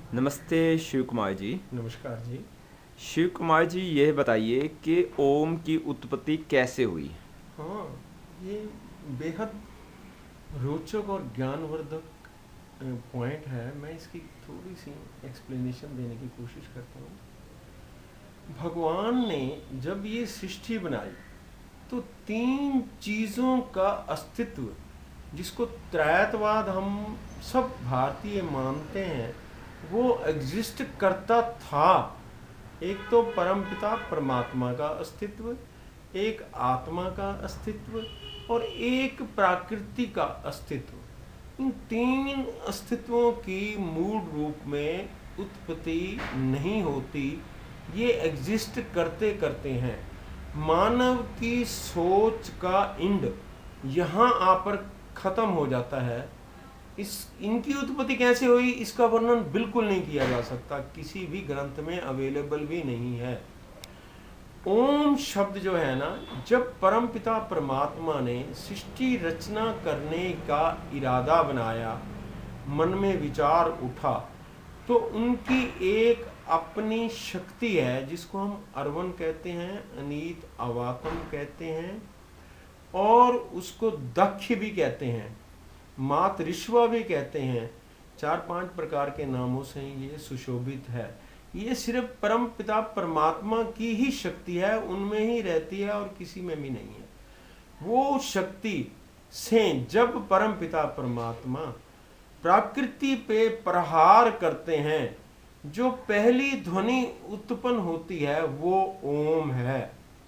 नमस्ते शिव कुमार जी। नमस्कार जी। शिव कुमार जी, यह बताइए कि ओम की उत्पत्ति कैसे हुई। हाँ, ये बेहद रोचक और ज्ञानवर्धक पॉइंट है। मैं इसकी थोड़ी सी एक्सप्लेनेशन देने की कोशिश करता हूँ। भगवान ने जब ये सृष्टि बनाई तो तीन चीज़ों का अस्तित्व, जिसको त्रैतवाद हम सब भारतीय मानते हैं, वो एग्जिस्ट करता था। एक तो परमपिता परमात्मा का अस्तित्व, एक आत्मा का अस्तित्व और एक प्रकृति का अस्तित्व। इन तीन अस्तित्वों की मूल रूप में उत्पत्ति नहीं होती, ये एग्जिस्ट करते करते हैं। मानव की सोच का इंड यहाँ आकर खत्म हो जाता है। इनकी उत्पत्ति कैसे हुई इसका वर्णन बिल्कुल नहीं किया जा सकता, किसी भी ग्रंथ में अवेलेबल भी नहीं है। ओम शब्द जो है ना, जब परमपिता परमात्मा ने सृष्टि रचना करने का इरादा बनाया, मन में विचार उठा, तो उनकी एक अपनी शक्ति है जिसको हम अर्वन कहते हैं, अनीत अवातम कहते हैं और उसको दक्ष भी कहते हैं, मातृश्वा भी कहते हैं। 4-5 प्रकार के नामों से ये सुशोभित है। ये सिर्फ परम पिता परमात्मा की ही शक्ति है, उनमें ही रहती है और किसी में भी नहीं है। वो शक्ति से जब परम पिता परमात्मा प्रकृति पे प्रहार करते हैं, जो पहली ध्वनि उत्पन्न होती है वो ओम है।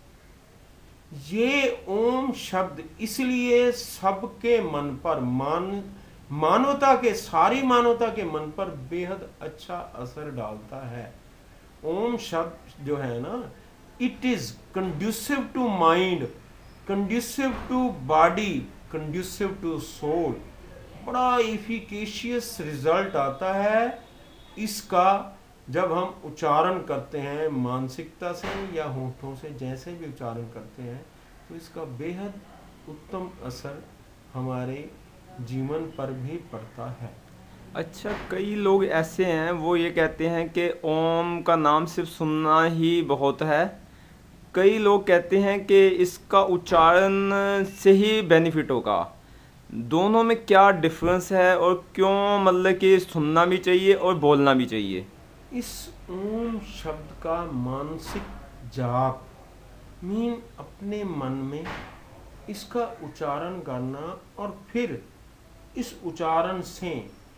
ये ओम शब्द इसलिए सबके मन पर, मानवता के, सारी मानवता के मन पर बेहद अच्छा असर डालता है। ओम शब्द जो है ना, it is conducive to mind, conducive to body, conducive to soul. बड़ा इफिकेशियस रिजल्ट आता है इसका जब हम उच्चारण करते हैं, मानसिकता से या होठों से, जैसे भी उच्चारण करते हैं, तो इसका बेहद उत्तम असर हमारे जीवन पर भी पड़ता है। अच्छा, कई लोग ऐसे हैं वो ये कहते हैं कि ओम का नाम सिर्फ सुनना ही बहुत है। कई लोग कहते हैं कि इसका उच्चारण से ही बेनिफिट होगा। दोनों में क्या डिफरेंस है और क्यों, मतलब कि सुनना भी चाहिए और बोलना भी चाहिए। इस ओम शब्द का मानसिक जाप मीन अपने मन में इसका उच्चारण करना और फिर इस उच्चारण से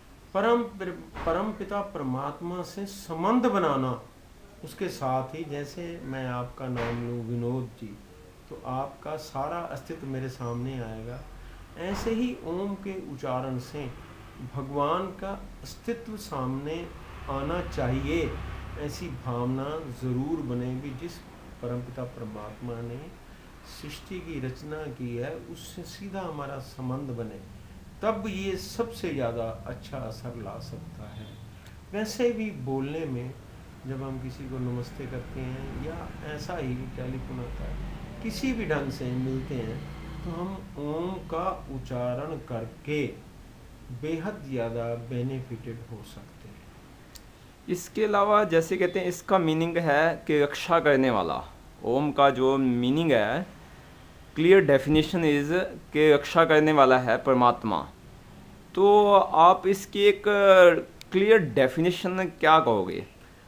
परम पिता परमात्मा से संबंध बनाना। उसके साथ ही, जैसे मैं आपका नाम लूँ विनोद जी, तो आपका सारा अस्तित्व मेरे सामने आएगा। ऐसे ही ओम के उच्चारण से भगवान का अस्तित्व सामने आना चाहिए, ऐसी भावना ज़रूर बनेगी। जिस परमपिता परमात्मा ने सृष्टि की रचना की है उससे सीधा हमारा संबंध बने, तब ये सबसे ज़्यादा अच्छा असर ला सकता है। वैसे भी बोलने में जब हम किसी को नमस्ते करते हैं या ऐसा ही टेलीफोन आता है, किसी भी ढंग से मिलते हैं, तो हम ओम का उच्चारण करके बेहद ज़्यादा बेनिफिटेड हो सकते हैं। इसके अलावा जैसे कहते हैं इसका मीनिंग है कि रक्षा करने वाला। ओम का जो मीनिंग है, क्लियर डेफिनेशन इज़ कि रक्षा करने वाला है परमात्मा। तो आप इसकी एक क्लियर डेफिनेशन क्या कहोगे।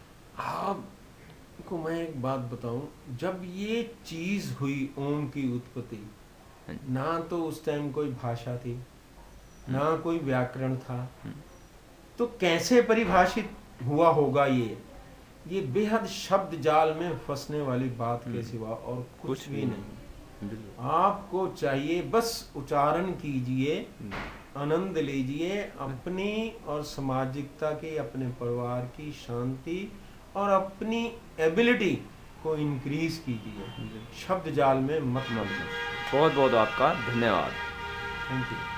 आपको मैं एक बात बताऊं, जब ये चीज़ हुई ओम की उत्पत्ति, ना तो उस टाइम कोई भाषा थी, ना कोई व्याकरण था, तो कैसे परिभाषित हुआ होगा ये बेहद शब्द जाल में फंसने वाली बात के सिवा और कुछ भी नहीं। आपको चाहिए बस उच्चारण कीजिए, आनंद लीजिए, अपनी और सामाजिकता की, अपने परिवार की शांति और अपनी एबिलिटी को इंक्रीज कीजिए। शब्द जाल में मत मत। बहुत बहुत आपका धन्यवाद। Thank you.